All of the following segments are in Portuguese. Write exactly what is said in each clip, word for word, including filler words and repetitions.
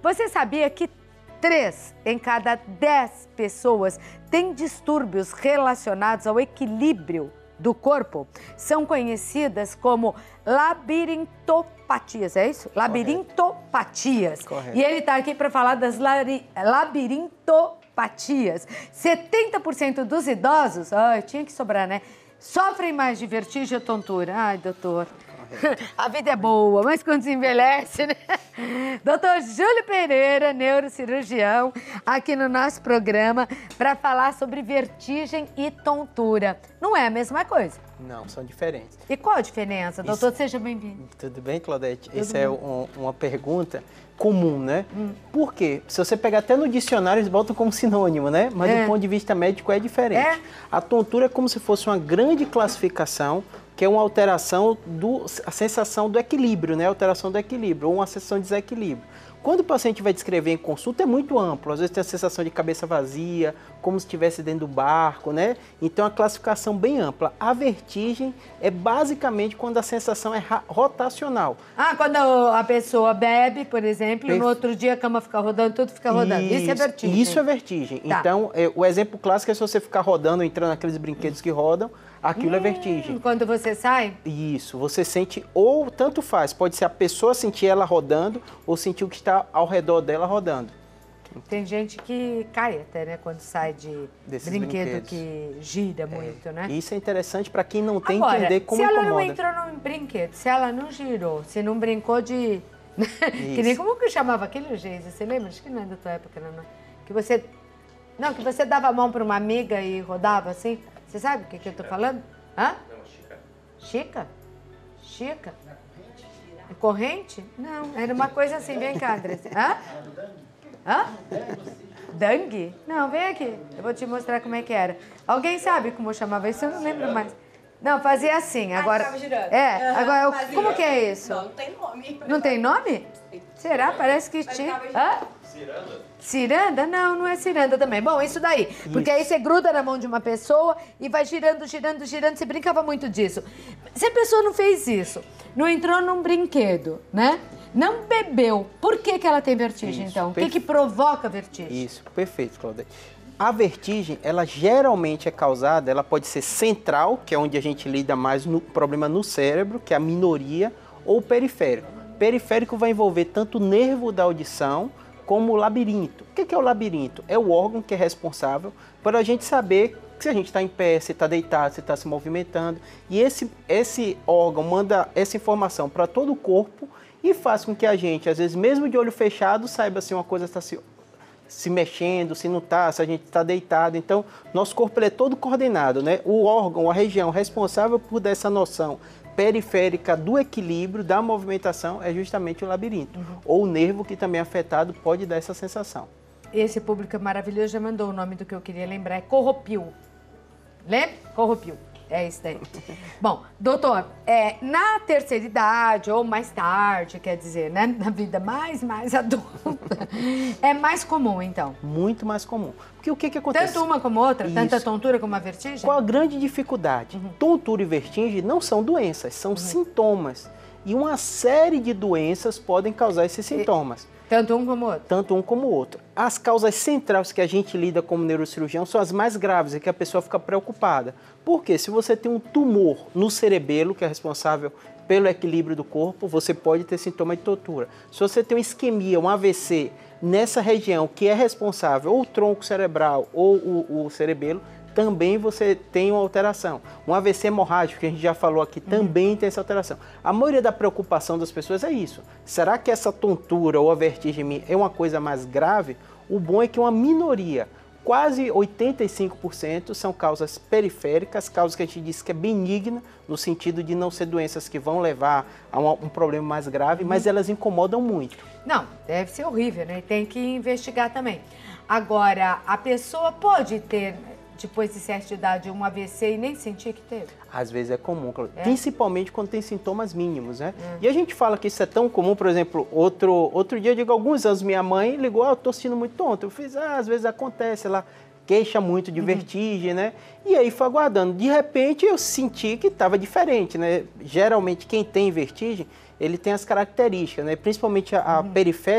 Você sabia que três em cada dez pessoas têm distúrbios relacionados ao equilíbrio do corpo? São conhecidas como labirintopatias, é isso? Labirintopatias. Correto. E ele está aqui para falar das lari- labirintopatias. setenta por cento dos idosos, ai, tinha que sobrar, né? Sofrem mais de vertigem ou tontura. Ai, doutor. A vida é boa, mas quando se envelhece, né? Doutor Júlio Pereira, neurocirurgião, aqui no nosso programa para falar sobre vertigem e tontura. Não é a mesma coisa? Não, são diferentes. E qual a diferença? Doutor, Isso... seja bem-vindo. Tudo bem, Claudete? Tudo Essa bem. é um, uma pergunta comum, né? Hum. Por quê? Se você pegar até no dicionário, eles botam como sinônimo, né? Mas É. do ponto de vista médico é diferente. É? A tontura é como se fosse uma grande classificação, que é uma alteração do, a sensação do equilíbrio, né? Alteração do equilíbrio, ou uma sensação de desequilíbrio. Quando o paciente vai descrever em consulta, é muito amplo. Às vezes tem a sensação de cabeça vazia, como se estivesse dentro do barco, né? Então, é uma classificação bem ampla. A vertigem é basicamente quando a sensação é rotacional. Ah, quando a pessoa bebe, por exemplo, Perfe... no outro dia a cama fica rodando, tudo fica rodando. Isso, isso é vertigem. Isso é vertigem. Tá. Então, é, o exemplo clássico é se você ficar rodando, entrando naqueles brinquedos que rodam, aquilo hum, é vertigem. Quando você sai? Isso, você sente, ou tanto faz, pode ser a pessoa sentir ela rodando, ou sentir o que está ao redor dela rodando. Tem gente que cai até, né, quando sai de Desses brinquedo brinquedos. que gira muito, É. né? Isso é interessante para quem não tem Agora, entender como se ela incomoda. não entrou num brinquedo, se ela não girou, se não brincou de... que nem como que eu chamava aquele jeito, você lembra? Acho que não é da tua época, não, não. Que você... Não, que você dava a mão para uma amiga e rodava assim. Você sabe o que, que eu tô falando? Hã? Não, Chica. Chica? Chica? Corrente? Não, era uma coisa assim, vem cá, Andressa. Hã? Hã? Dangue? Não, vem aqui, eu vou te mostrar como é que era. Alguém sabe como eu chamava isso? Eu não lembro mais. Não, fazia assim, agora... ficava girando. É, Uhum, agora, eu- fazia. como que é isso? Não, não tem nome. Não tem nome? Será? Parece que tinha... Hã? Ciranda? Ciranda? Não, não é ciranda também. Bom, isso daí. Porque aí você gruda na mão de uma pessoa e vai girando, girando, girando. Você brincava muito disso. Se a pessoa não fez isso, não entrou num brinquedo, né? Não bebeu, por que que ela tem vertigem, Isso, então? O que perfe- que provoca vertigem? Isso, perfeito, Claudete. A vertigem, ela geralmente é causada, ela pode ser central, que é onde a gente lida mais no problema no cérebro, que é a minoria, ou periférico. Periférico vai envolver tanto o nervo da audição, como o labirinto. O que é o labirinto? É o órgão que é responsável por a gente saber se a gente está em pé, se está deitado, se está se movimentando. E esse, esse órgão manda essa informação para todo o corpo e faz com que a gente, às vezes, mesmo de olho fechado, saiba se uma coisa está se, se mexendo, se não está, se a gente está deitado. Então, nosso corpo ele é todo coordenado, né? O órgão, a região responsável por dar essa noção periférica do equilíbrio, da movimentação, é justamente o labirinto. Uhum. Ou o nervo que também é afetado pode dar essa sensação. Esse público é maravilhoso, já mandou o nome do que eu queria lembrar, é corropio. Lembra? Corropio. É isso daí. Bom, doutor, é, na terceira idade ou mais tarde, quer dizer, né, na vida mais, mais adulta, é mais comum, então? Muito mais comum. Porque o que que acontece? Tanto uma como outra? Isso. Tanto a tontura como a vertigem? Qual a grande dificuldade? Uhum. Tontura e vertigem não são doenças, são uhum. sintomas. E uma série de doenças podem causar esses sintomas. E, tanto um como o outro? Tanto um como o outro. As causas centrais que a gente lida como neurocirurgião são as mais graves, e que a pessoa fica preocupada. Porque se você tem um tumor no cerebelo, que é responsável pelo equilíbrio do corpo, você pode ter sintoma de tontura. Se você tem uma isquemia, um A V C, nessa região que é responsável, ou o tronco cerebral ou o, o cerebelo, também você tem uma alteração. Um A V C hemorrágico, que a gente já falou aqui, também tem essa alteração. A maioria da preocupação das pessoas é isso. Será que essa tontura ou a vertigem é uma coisa mais grave? O bom é que uma minoria, quase oitenta e cinco por cento, são causas periféricas, causas que a gente diz que é benigna, no sentido de não ser doenças que vão levar a um, um problema mais grave, mas elas incomodam muito. Não, deve ser horrível, né? Tem que investigar também. Agora, a pessoa pode ter, depois de certa idade, um A V C e nem sentir que teve? Às vezes é comum, É? principalmente quando tem sintomas mínimos, né? Hum. E a gente fala que isso é tão comum, por exemplo, outro, outro dia, eu digo, alguns anos, minha mãe ligou, ah, eu tô sentindo muito tonto. Eu fiz, ah, às vezes acontece, ela queixa muito de Uhum. vertigem, né? E aí foi aguardando. De repente eu senti que estava diferente, né? Geralmente quem tem vertigem, ele tem as características, né? Principalmente a, a Uhum. periférica,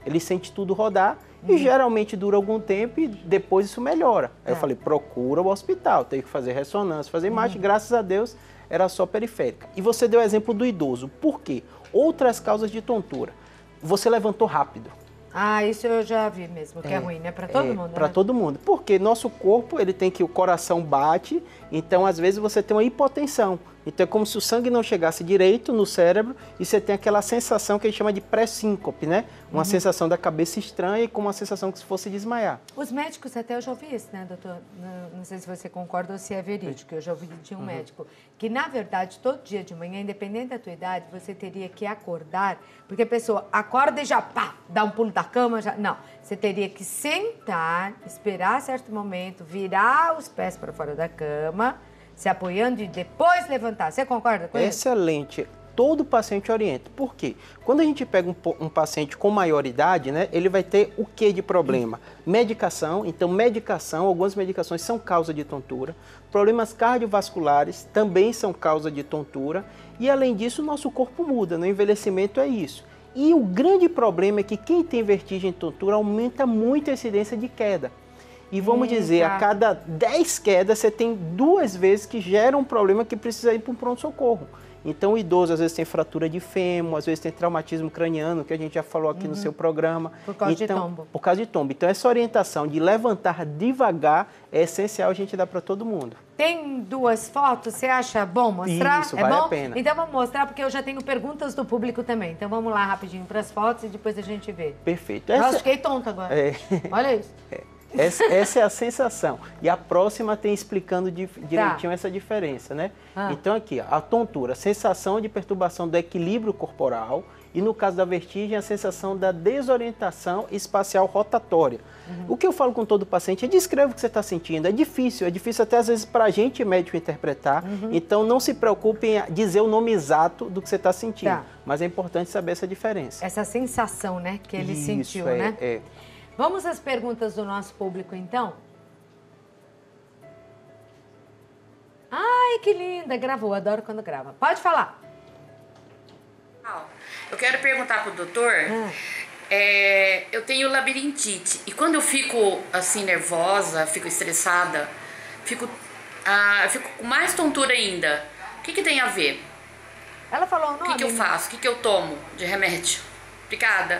ele sente tudo rodar e geralmente dura algum tempo e depois isso melhora. Aí É. eu falei, procura o hospital, tem que fazer ressonância, fazer imagem, graças a Deus era só periférica. E você deu o exemplo do idoso, por quê? Outras causas de tontura. Você levantou rápido. Ah, isso eu já vi mesmo, que é, é ruim, né? Para todo é, mundo, Para né? todo mundo. Porque nosso corpo, ele tem que, o coração bate, então às vezes você tem uma hipotensão. Então é como se o sangue não chegasse direito no cérebro e você tem aquela sensação que a gente chama de pré-síncope, né? Uma Uhum. sensação da cabeça estranha e com uma sensação que se fosse desmaiar. Os médicos, até eu já ouvi isso, né, doutor? Não, não sei se você concorda ou se é verídico. Eu já ouvi de um Uhum. médico que, na verdade, todo dia de manhã, independente da tua idade, você teria que acordar, porque a pessoa acorda e já, pá, dá um pulo da cama, já... Não, você teria que sentar, esperar certo momento, virar os pés para fora da cama, se apoiando e depois levantar. Você concorda com isso? Excelente. Todo paciente orienta. Por quê? Quando a gente pega um, um paciente com maior idade, né, ele vai ter o que de problema? Medicação. Então, medicação, algumas medicações são causa de tontura. Problemas cardiovasculares também são causa de tontura. E, além disso, o nosso corpo muda. No envelhecimento é isso. E o grande problema é que quem tem vertigem e tontura aumenta muito a incidência de queda. E vamos Eita. dizer, a cada dez quedas, você tem duas vezes que gera um problema que precisa ir para um pronto-socorro. Então, o idoso às vezes tem fratura de fêmur, às vezes tem traumatismo craniano, que a gente já falou aqui uhum. no seu programa. Por causa então, de tombo. Por causa de tombo. Então, essa orientação de levantar devagar é essencial a gente dar para todo mundo. Tem duas fotos, você acha bom mostrar? Isso, é vale bom? a pena. Então vamos mostrar, porque eu já tenho perguntas do público também. Então vamos lá rapidinho para as fotos e depois a gente vê. Perfeito. Nossa, Essa... fiquei tonta agora. É. Olha isso. É. Essa, essa é a sensação. E a próxima tem explicando di, direitinho tá. essa diferença, né? Ah. Então aqui, ó, a tontura, sensação de perturbação do equilíbrio corporal e no caso da vertigem, a sensação da desorientação espacial rotatória. Uhum. O que eu falo com todo paciente é descreva o que você está sentindo. É difícil, é difícil até às vezes para a gente médico interpretar. Uhum. Então não se preocupe em dizer o nome exato do que você está sentindo. Tá. Mas é importante saber essa diferença. Essa sensação, né, que ele Isso, sentiu, é, né? É. Vamos às perguntas do nosso público, então? Ai, que linda! Gravou, adoro quando grava. Pode falar. Eu quero perguntar pro doutor, hum. é, eu tenho labirintite e quando eu fico assim nervosa, fico estressada, fico, ah, eu fico com mais tontura ainda. O que que tem a ver? Ela falou o nome. O que que eu faço? O que que eu tomo de remédio? Obrigada.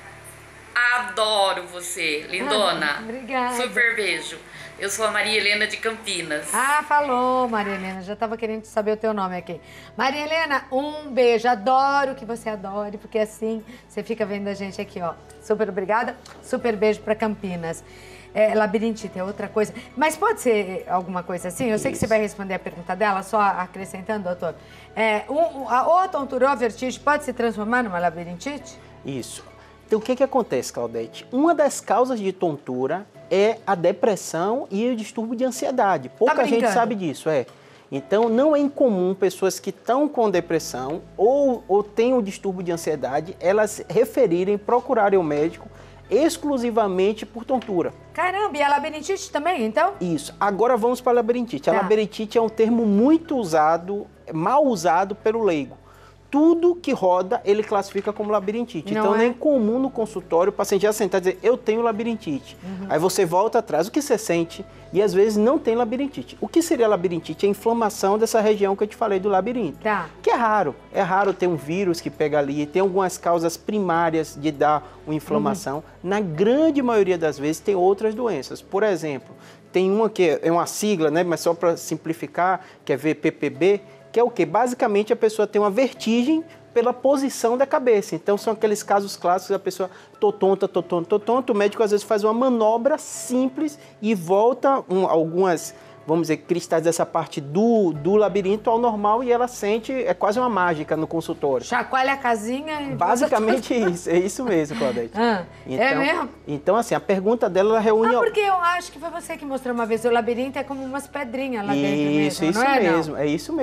Adoro você, lindona. Ah, obrigada. Super beijo. Eu sou a Maria Helena de Campinas. Ah, falou, Maria Helena. Já estava querendo saber o teu nome aqui. Maria Helena, um beijo. Adoro que você adore, porque assim você fica vendo a gente aqui, ó. Super obrigada. Super beijo para Campinas. É, labirintite é outra coisa. Mas pode ser alguma coisa assim? Eu sei Isso. que você vai responder a pergunta dela, só acrescentando, doutor. É, um, a, ou a tontura ou a vertigem pode se transformar numa labirintite? Isso. Então, o que que acontece, Claudete? Uma das causas de tontura é a depressão e o distúrbio de ansiedade. Pouca tá gente sabe disso, é. Então, não é incomum pessoas que estão com depressão ou, ou têm o distúrbio de ansiedade, elas referirem, procurarem o médico exclusivamente por tontura. Caramba, e a labirintite também, então? Isso. Agora vamos para a labirintite. A tá. labirintite é um termo muito usado, mal usado pelo leigo. Tudo que roda, ele classifica como labirintite. Não então, é? não é comum no consultório o paciente já sentar e dizer, eu tenho labirintite. Uhum. Aí você volta atrás, o que você sente? E às vezes não tem labirintite. O que seria labirintite? É a inflamação dessa região que eu te falei do labirinto. Tá. Que é raro. É raro ter um vírus que pega ali, tem algumas causas primárias de dar uma inflamação. Uhum. Na grande maioria das vezes tem outras doenças. Por exemplo, tem uma que é uma sigla, né? Mas só para simplificar, que é V P P B, que é o quê? Basicamente, a pessoa tem uma vertigem pela posição da cabeça. Então, são aqueles casos clássicos, a pessoa tô tonta, tô tonta, tô tonta, o médico às vezes faz uma manobra simples e volta um, algumas, vamos dizer, cristais dessa parte do, do labirinto ao normal e ela sente, é quase uma mágica no consultório. Chacoalha a casinha e... Basicamente isso, é isso mesmo, Claudete. Ah, então, é mesmo? Então, assim, a pergunta dela ela reúne... Ah, porque eu acho que foi você que mostrou uma vez, o labirinto é como umas pedrinhas lá dentro isso, mesmo, isso não é, mesmo, não? é isso mesmo.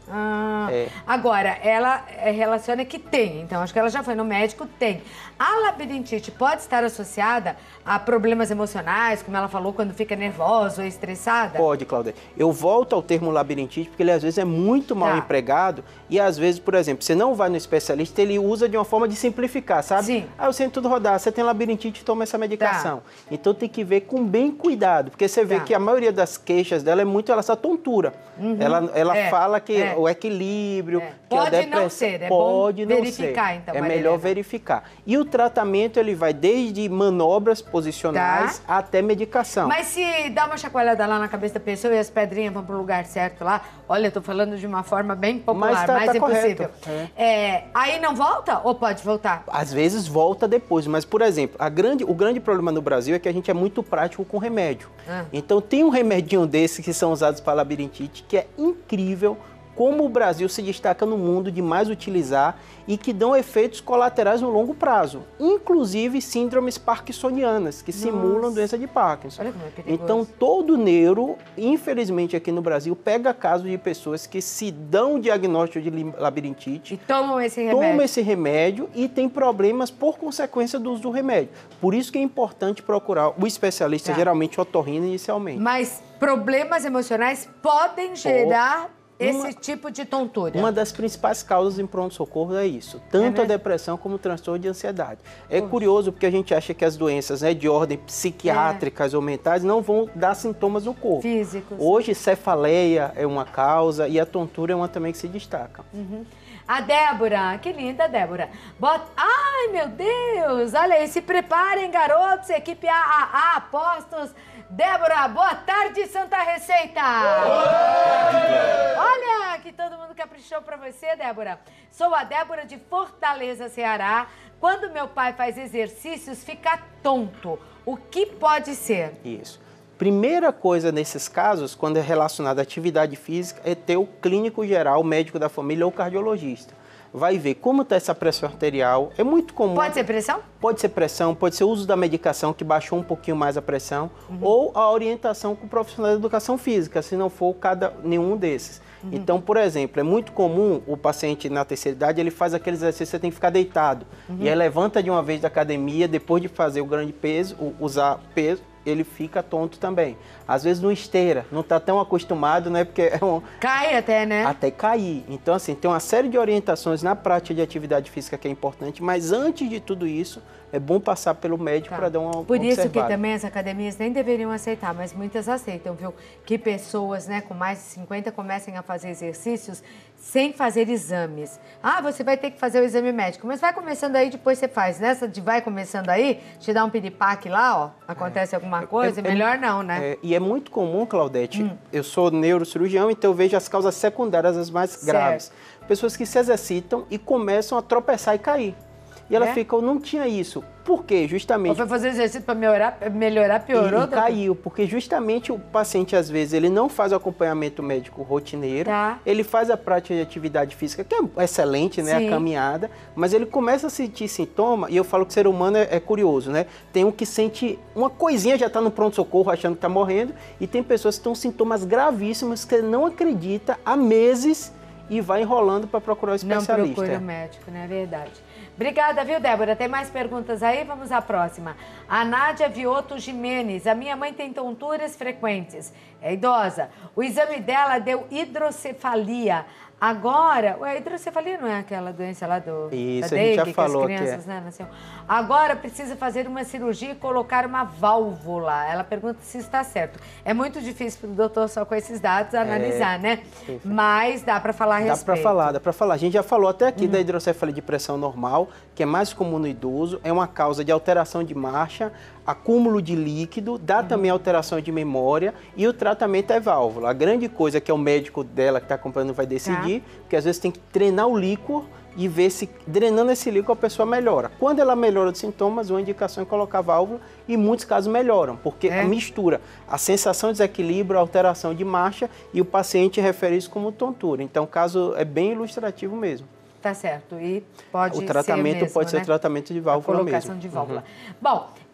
Ah, É. Agora, ela é, relaciona que tem, então acho que ela já foi no médico, tem. A labirintite pode estar associada a problemas emocionais, como ela falou, quando fica nervosa ou estressada? Pode, Claudete. Eu volto ao termo labirintite, porque ele às vezes é muito mal Tá. empregado e às vezes, por exemplo, você não vai no especialista, ele usa de uma forma de simplificar, sabe? Sim. Ah, eu sinto tudo rodar, você tem labirintite, toma essa medicação. Tá. Então tem que ver com bem cuidado, porque você vê Tá. que a maioria das queixas dela é muito relação à tontura. Uhum. Ela, ela É, fala que é. o equilíbrio, É. que a Pode não depressão... ser, é bom pode não verificar, ser. então, É Maria melhor Helena. verificar. E o tratamento, ele vai desde manobras posicionais Tá. até medicação. Mas se dá uma chacoalhada lá na cabeça da pessoa e as pedrinhas vão pro lugar certo lá, olha, eu tô falando de uma forma bem popular, Mas tá- mais tá impossível. correto, É, aí não volta ou pode voltar? Às vezes volta depois, mas, por exemplo, a grande, o grande problema no Brasil é que a gente é muito prático com remédio. Ah. Então, tem um remedinho desse que são usados para labirintite, que é incrível como o Brasil se destaca no mundo de mais utilizar e que dão efeitos colaterais no longo prazo, inclusive síndromes parkinsonianas, que simulam doença de Parkinson. Olha como é perigoso. Então, todo neuro, infelizmente aqui no Brasil, pega casos de pessoas que se dão o diagnóstico de li- labirintite, E tomam esse remédio. toma esse remédio e tem problemas por consequência do uso do remédio. Por isso que é importante procurar o especialista, Tá. geralmente otorrino inicialmente. Mas problemas emocionais podem gerar esse Uma- tipo de tontura. Uma das principais causas em pronto-socorro é isso, tanto É a depressão como o transtorno de ansiedade. É curioso porque a gente acha que as doenças, né, de ordem psiquiátricas ou mentais não vão dar sintomas no corpo. Físicos. Hoje, cefaleia é uma causa e a tontura é uma também que se destaca. A Débora, que linda, Débora. Bota... Ai, meu Deus! Olha aí, se preparem, garotos, equipe A A A, Postos. Débora, boa tarde, Santa Receita! Olha, que todo mundo caprichou pra você, Débora. Sou a Débora de Fortaleza, Ceará. Quando meu pai faz exercícios, fica tonto. O que pode ser? Isso. Primeira coisa nesses casos, quando é relacionado à atividade física, é ter o clínico geral, o médico da família ou cardiologista. Vai ver como está essa pressão arterial. É muito comum. Pode ser pressão? Pode ser pressão, pode ser o uso da medicação que baixou um pouquinho mais a pressão, Uhum. ou a orientação com o profissional de educação física, se não for cada, nenhum desses. Uhum. Então, por exemplo, é muito comum o paciente na terceira idade, ele faz aquele exercício, você tem que ficar deitado. Uhum. E aí levanta de uma vez da academia, depois de fazer o grande peso, o- usar peso, ele fica tonto também. Às vezes não esteira, não está tão acostumado, né? Porque é um, Cai até, né? até cair. Então, assim, tem uma série de orientações na prática de atividade física que é importante, mas antes de tudo isso, é bom passar pelo médico Tá. para dar uma Por isso que observada. também as academias nem deveriam aceitar, mas muitas aceitam, viu? Que pessoas, né, com mais de cinquenta comecem a fazer exercícios sem fazer exames. Ah, você vai ter que fazer o exame médico, mas vai começando aí, depois você faz. Nessa de vai começando aí, te dá um piripaque lá, ó, acontece alguma coisa, É- é- melhor não, né? É, e é muito comum, Claudete, Hum. eu sou neurocirurgião, então eu vejo as causas secundárias as mais Certo. graves. Pessoas que se exercitam e começam a tropeçar e cair. E ela É? fica, eu não tinha isso. Por quê? Ou Justamente... foi fazer exercício para melhorar, melhorar, piorou? E, e doutor? caiu, porque justamente o paciente, às vezes, ele não faz o acompanhamento médico rotineiro, Tá. ele faz a prática de atividade física, que é excelente, né, Sim. a caminhada, mas ele começa a sentir sintoma, e eu falo que o ser humano é, é curioso, né? Tem um que sente uma coisinha, já está no pronto-socorro, achando que está morrendo, e tem pessoas que estão com sintomas gravíssimos que ele não acredita há meses e vai enrolando para procurar o Não especialista. procura o médico, não é verdade. Obrigada, viu, Débora? Tem mais perguntas aí? Vamos à próxima. A Nádia Vioto Jimenez. A minha mãe tem tonturas frequentes. É idosa. O exame dela deu hidrocefalia. Agora, ué, a hidrocefalia não é aquela doença lá do Isso, da a gente já dengue, falou que que as crianças, é. né, nasceram. Agora precisa fazer uma cirurgia e colocar uma válvula. Ela pergunta se está certo. É muito difícil para o doutor só com esses dados analisar, né? sim, sim. Mas dá para falar a Dá respeito. para falar, dá para falar. A gente já falou até aqui Uhum. da hidrocefalia de pressão normal, que é mais comum no idoso, é uma causa de alteração de marcha, acúmulo de líquido, dá Uhum. também alteração de memória e o tratamento é válvula. A grande coisa que é o médico dela que está acompanhando vai decidir, Tá. porque às vezes tem que treinar o líquor e ver se drenando esse líquido a pessoa melhora. Quando ela melhora os sintomas, uma indicação é colocar válvula e em muitos casos melhoram, porque É? a mistura a sensação de desequilíbrio, a alteração de marcha e o paciente refere isso como tontura. Então o caso é bem ilustrativo mesmo. Tá certo. E pode O ser tratamento mesmo, pode né? ser tratamento de válvula A colocação mesmo. de válvula. Bom,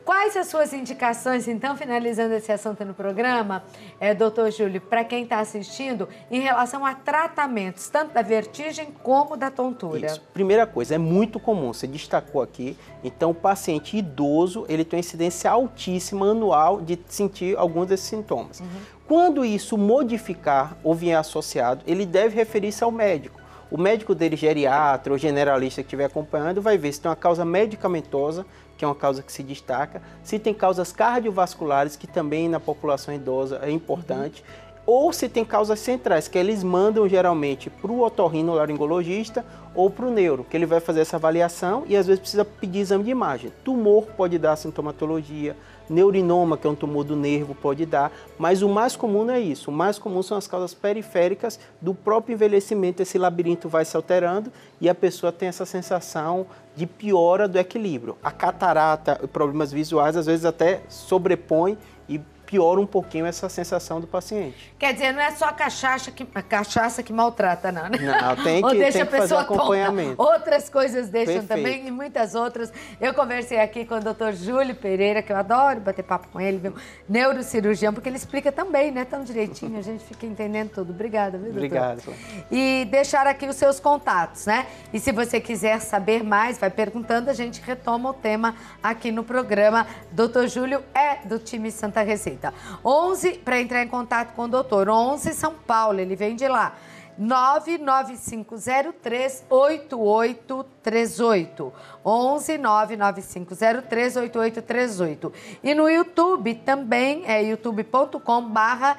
Quais as suas indicações, então, finalizando esse assunto no programa, é, doutor Júlio, para quem está assistindo, em relação a tratamentos, tanto da vertigem como da tontura? Isso. Primeira coisa, é muito comum, você destacou aqui, então o paciente idoso, ele tem uma incidência altíssima anual de sentir alguns desses sintomas. Uhum. Quando isso modificar ou vier associado, ele deve referir-se ao médico. O médico dele, geriatra ou generalista que estiver acompanhando, vai ver se tem uma causa medicamentosa, que é uma causa que se destaca, se tem causas cardiovasculares, que também na população idosa é importante, uhum. ou se tem causas centrais, que eles mandam geralmente para o otorrinolaringologista ou para o neuro, que ele vai fazer essa avaliação e às vezes precisa pedir exame de imagem. Tumor pode dar sintomatologia, neurinoma, que é um tumor do nervo, pode dar, mas o mais comum não é isso. O mais comum são as causas periféricas do próprio envelhecimento. Esse labirinto vai se alterando e a pessoa tem essa sensação de piora do equilíbrio. A catarata, problemas visuais, às vezes até sobrepõe e piora um pouquinho essa sensação do paciente. Quer dizer, não é só a cachaça que, a cachaça que maltrata, não, né? Não, tem que, Ou deixa tem que a pessoa fazer acompanhamento. Tonta. Outras coisas deixam Perfeito. Também e muitas outras. Eu conversei aqui com o doutor Júlio Pereira, que eu adoro bater papo com ele, viu? Neurocirurgião, porque ele explica também, né? Tão direitinho, a gente fica entendendo tudo. Obrigada, viu, doutor? Obrigado. E deixar aqui os seus contatos, né? E se você quiser saber mais, vai perguntando, a gente retoma o tema aqui no programa. doutor Júlio é do time Santa Receita. onze para entrar em contato com o doutor, onze São Paulo, ele vem de lá. nove nove cinco zero três oito oito três oito. onze nove nove cinco zero três oito oito três oito. E no YouTube também é youtube ponto com barra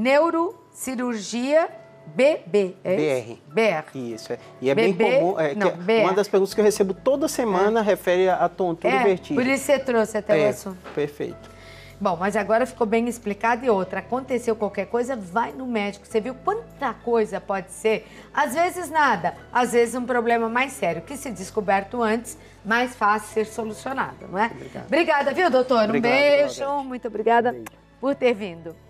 neurocirurgia B B, é B R. Isso? B R. Isso, é. E é B B, bem comum. É, não, que B R. Uma das perguntas que eu recebo toda semana é. refere a tontura é, e vertigem. Por isso você trouxe até é, o assunto. Perfeito. Bom, mas agora ficou bem explicado. E outra, aconteceu qualquer coisa, vai no médico. Você viu quanta coisa pode ser? Às vezes nada, às vezes um problema mais sério, que se descoberto antes, mais fácil ser solucionado, não é? Obrigado. Obrigada, viu, doutor? Obrigado, um beijo, Claudete. muito obrigada Beijo. por ter vindo.